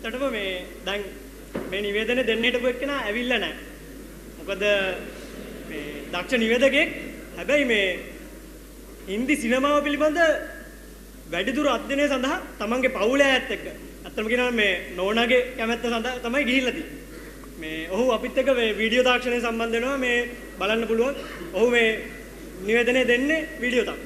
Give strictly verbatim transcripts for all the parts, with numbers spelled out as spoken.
ඇත්තටම මේ දැන් මේ නිවේදනය දෙන්න හිටපු එක්කෙනා ඇවිල්ලා නැහැ. මොකද මේ දක්ෂ නිවේදකෙක් හැබැයි මේ හින්දි සිනමාව පිළිබඳ වැඩිදුර අධ්‍යයනය සඳහා තමන්ගේ පවුලේ අයත් එක්ක අත්තම කියනවා මේ නෝනාගේ කැමැත්ත සඳහා තමයි ගිහිල්ලා තියෙන්නේ. මේ ඔහු අපිත් එක්ක මේ වීඩියෝ තාක්ෂණය සම්බන්ධ වෙනවා මේ බලන්න පුළුවන්. ඔහු මේ නිවේදනය දෙන්නේ වීඩියෝ තාක්ෂණය.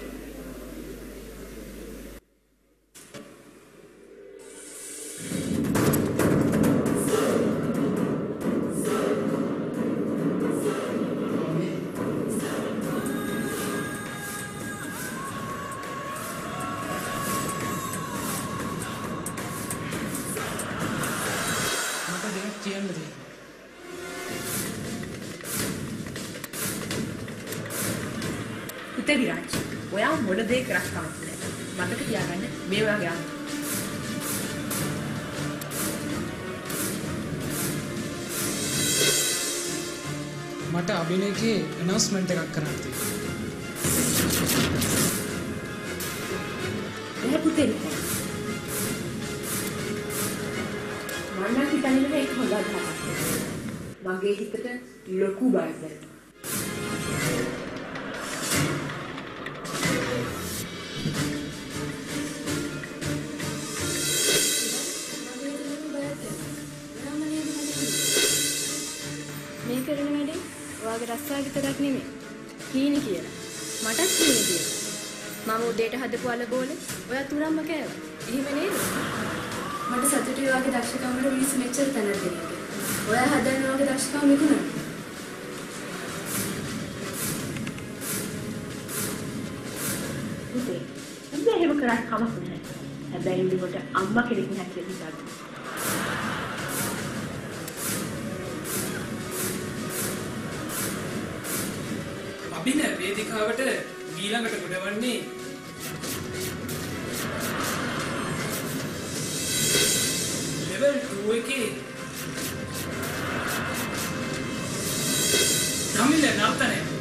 Gigiraj, ඔයා මොන දේ කරක් කමක් නැහැ. මතක තියාගන්න මේ ඔයාගේ අංක. මට අභිනයගේ announcement එකක් කරන්න තියෙනවා. ඒ පුතේ. මම හිතන්නේ මේක හොඳ අදහසක්. මගේ හිතට ලොකු බයක් දැනෙනවා. රස්සා විතරක් නෙමෙයි. හීනි කියලා. මටත් හීනි කියලා. මම උදේට හදපු අලගෝලේ ඔයා තුරම්ම කෑවා. එහෙම නේද? මට සතුටුයි වගේ දක්ෂකම් වල මිනිස්සු මෙච්චර තැනක් දෙන්නේ. ඔයා හදන වගේ දක්ෂකම් විකුණන්න. පුතේ, මම එහෙම කරත් කමක් නැහැ. හැබැයි උඹට අම්මා කෙනෙක් නැහැ කියලා හිතන්න. Abhina වේදිකාවට ඊළඟට ගොඩවන්නේ level two එකේ තමිල නර්තනය.